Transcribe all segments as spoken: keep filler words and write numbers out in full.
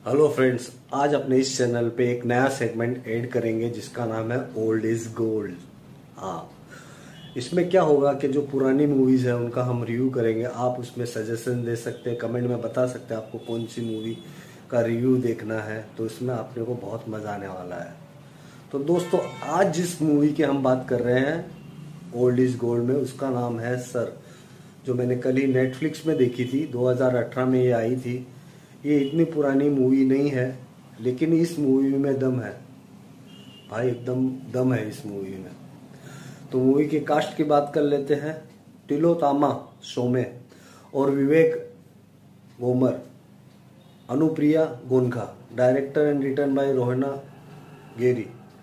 Hello friends, आज अपने इस चैनल पे एक नया सेगमेंट ऐड करेंगे जिसका नाम है ओल्ड इज गोल्ड। हाँ, इसमें क्या होगा कि जो पुरानी मूवीज है उनका हम रिव्यू करेंगे। आप उसमें सजेशन दे सकते हैं, कमेंट में बता सकते हैं आपको कौन सी मूवी का रिव्यू देखना है, तो इसमें आपने को बहुत मजा आने वाला है। तो दोस्तों, आज जिस मूवी की हम बात कर रहे हैं ओल्ड इज गोल्ड में, उसका नाम है सर, जो मैंने कल ही नेटफ्लिक्स में देखी थी। दो हज़ार अठारह में ये आई थी। ये इतनी पुरानी मूवी नहीं है, लेकिन इस मूवी में दम है भाई, एकदम दम है इस मूवी में। तो मूवी के कास्ट की बात कर लेते हैं। तिलोत्तमा सोमे और Vivek Gomber, Anupriya Goenka. Director and written by Rohena Gera.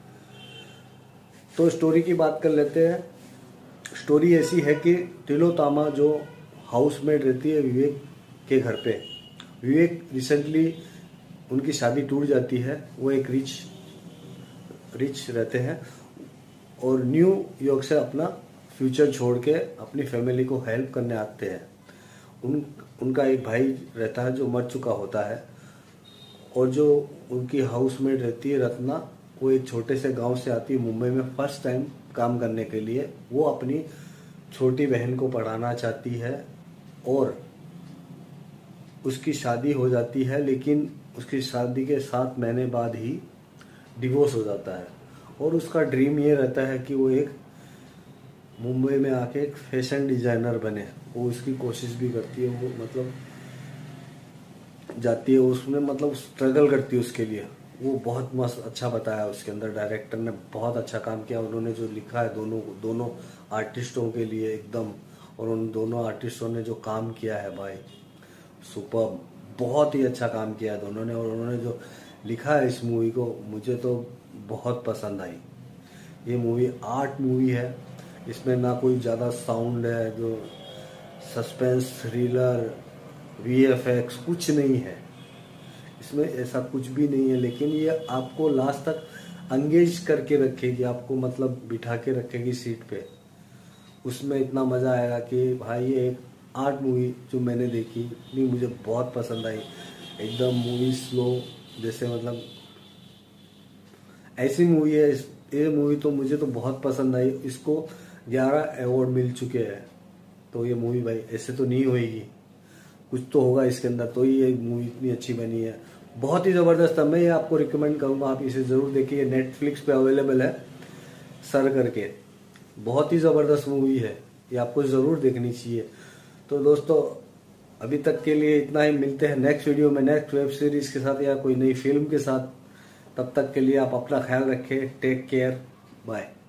तो स्टोरी की बात कर लेते हैं। स्टोरी ऐसी है कि तिलोत्तमा जो हाउसमेट रहती है विवेक के घर पे, विवेक रिसेंटली उनकी शादी टूट जाती है। वो एक रिच रिच रहते हैं और न्यू यॉर्क से अपना फ्यूचर छोड़ के अपनी फैमिली को हेल्प करने आते हैं। उन उनका एक भाई रहता है जो मर चुका होता है, और जो उनकी हाउसमेट रहती है रत्ना, वो एक छोटे से गांव से आती है मुंबई में फर्स्ट टाइम काम करने के लिए। वो अपनी छोटी बहन को पढ़ाना चाहती है और उसकी शादी हो जाती है, लेकिन उसकी शादी के सात महीने बाद ही डिवोर्स हो जाता है। और उसका ड्रीम ये रहता है कि वो एक मुंबई में आके एक फैशन डिजाइनर बने। वो उसकी कोशिश भी करती है, वो मतलब जाती है उसमें, मतलब स्ट्रगल करती है उसके लिए। वो बहुत मस्त अच्छा बताया उसके अंदर, डायरेक्टर ने बहुत अच्छा काम किया। उन्होंने जो लिखा है दोनों दोनों आर्टिस्टों के लिए एकदम, और उन दोनों आर्टिस्टों ने जो काम किया है भाई, सुपर, बहुत ही अच्छा काम किया है दोनों ने। और उन्होंने जो लिखा है इस मूवी को, मुझे तो बहुत पसंद आई। ये मूवी आर्ट मूवी है, इसमें ना कोई ज़्यादा साउंड है, जो सस्पेंस थ्रिलर वीएफएक्स कुछ नहीं है इसमें, ऐसा कुछ भी नहीं है। लेकिन ये आपको लास्ट तक एंगेज करके रखेगी, आपको मतलब बिठा के रखेगी सीट पे। उसमें इतना मज़ा आएगा कि भाई, ये एक आर्ट मूवी जो मैंने देखी, इतनी मुझे बहुत पसंद आई। एकदम मूवी स्लो, जैसे मतलब ऐसी मूवी है। ये मूवी तो मुझे तो बहुत पसंद आई। इसको ग्यारह अवार्ड मिल चुके हैं। तो ये मूवी भाई ऐसे तो नहीं होएगी, कुछ तो होगा इसके अंदर, तो ये मूवी इतनी अच्छी बनी है। बहुत ही ज़बरदस्त है। मैं ये आपको रिकमेंड करूँगा, आप इसे ज़रूर देखिए। नेटफ्लिक्स पे अवेलेबल है सर करके। बहुत ही ज़बरदस्त मूवी है, ये आपको ज़रूर देखनी चाहिए। तो दोस्तों, अभी तक के लिए इतना ही। मिलते हैं नेक्स्ट वीडियो में, नेक्स्ट वेब सीरीज के साथ या कोई नई फिल्म के साथ। तब तक के लिए आप अपना ख्याल रखें। Take care, bye.